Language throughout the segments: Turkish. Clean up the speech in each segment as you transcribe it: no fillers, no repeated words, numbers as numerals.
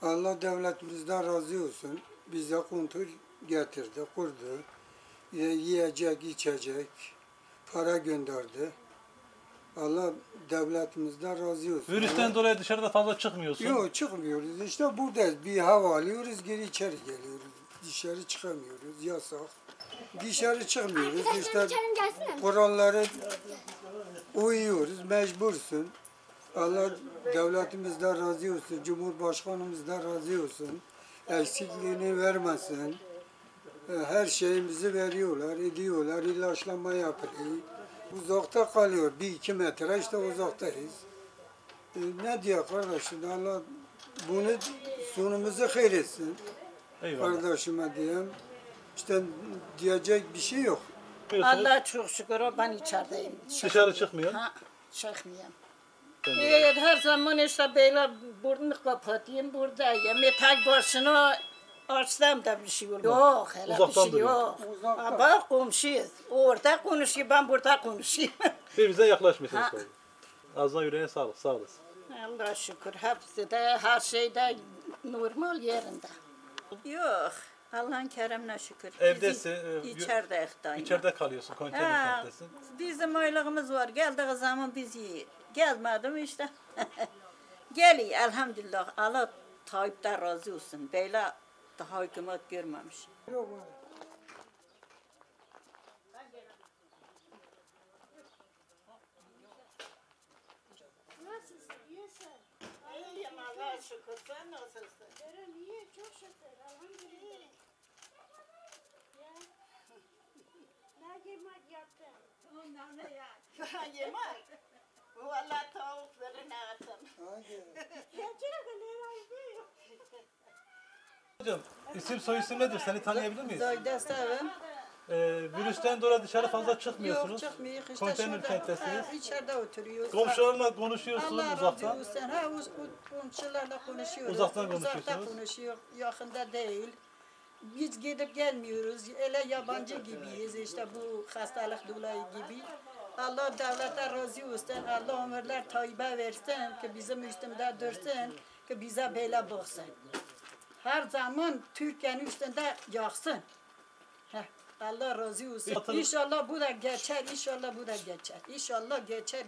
Allah devletimizden razı olsun. Bize kontrol getirdi, kurdu. Yiyecek, içecek, para gönderdi. Allah devletimizden razı olsun. Virüsten dolayı dışarıda fazla çıkmıyorsun. Yok, çıkmıyoruz. İşte buradayız. Bir hava alıyoruz, geri içeri geliyoruz. Dışarı çıkamıyoruz, yasak. Dışarı çıkmıyoruz. İşte kurallara uyuyoruz, mecbursun. Allah devletimizden razı olsun, Cumhurbaşkanımızdan razı olsun. Eksikliğini vermesin. Her şeyimizi veriyorlar, ediyorlar, ilaçlama yapılıyor. Uzakta kalıyor, 1-2 metre işte uzaktayız. Ne diyor kardeşim, Allah bunu sonumuzu hayır etsin. Eyvallah. Kardeşime diyeyim. İşte diyecek bir şey yok. Allah çok şükür ben içerideyim. Dışarı çıkmıyor. Ha, çıkmıyorum. Her zaman işte böyle burnu kapatayım buradayım. Tek başına açsam da bir şey olur. Yok, hele Uzaktan bir şey yok. Bak komşuyuz. Orada konuşuyor, ben burada konuşuyorum. Birbirinize yaklaşmıyorsunuz. Ağzına yüreğine sağlık, sağ olasın. Allah şükür hepsi de her şeyde normal yerinde. Yok. Allah'ın keremine şükür. Evdesin. İçerideyiz daima. İçeride kalıyorsun, konteyner kenttesin. Bizim aylığımız var. Geldiği zaman biz yiyiz. Gelmedim işte. Geliyor elhamdülillah. Allah Tayyip'ten razı olsun. Böyle daha hükümet görmemiş. İyiyim Allah'a şükür. Sen nasılsın? İyi, çok şükür. Elhamdülillah. Ne yemek yaptın? Onlar ne ya? Yemek. Valla tavuk verin atın. Hocam, isim soy isim nedir? Seni tanıyabilir miyiz? Zayda sevim. Virüsten dolayı dışarı fazla çıkmıyorsunuz. Yok çıkmıyoruz. İşte Konteyner kenttesiniz. İçeride oturuyoruz. Komşularla konuşuyorsun Allah uzaktan. razı olsun. Ha, komşularla konuşuyoruz. Uzaktan Uzakta konuşuyorsunuz. konuşuyor. Yakında değil. Biz gidip gelmiyoruz. Öyle yabancı gibiyiz. İşte bu hastalık dolayı gibi. Allah devlete razı olsun. Allah ömürler Tayyip'e versin. Ki bizim üstümde dursun. Ki bize böyle baksın. Her zaman Türkiye'nin üstünde yaksın. Allah razı olsun. İnşallah bu da geçer. İnşallah bu da geçer. İnşallah geçer.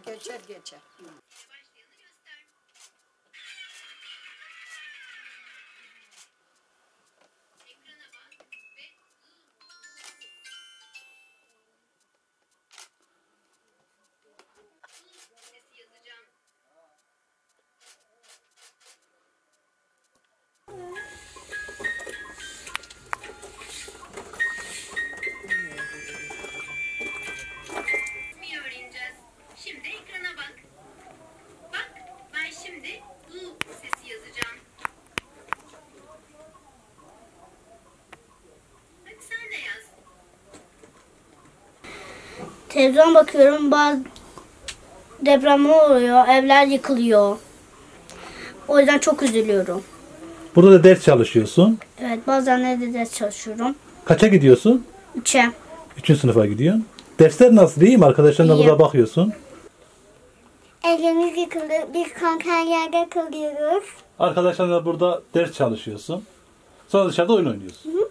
Öğreneceğiz. Şimdi ekrana bak. Bak, ben şimdi U sesi yazacağım. Hadi sen de yaz. Televizyon bakıyorum, bazı deprem oluyor, evler yıkılıyor. O yüzden çok üzülüyorum. Burada da ders çalışıyorsun. Evet, bazen de ders çalışıyorum. Kaça gidiyorsun? 3'e. 3. sınıfa gidiyorsun. Dersler nasıl? İyi mi? Arkadaşlarına İyi. burada bakıyorsun. Evlerimiz yıkıldı, biz kanka yerde kalıyoruz. Arkadaşlarla burada ders çalışıyorsun. Sonra dışarıda oyun oynuyorsun.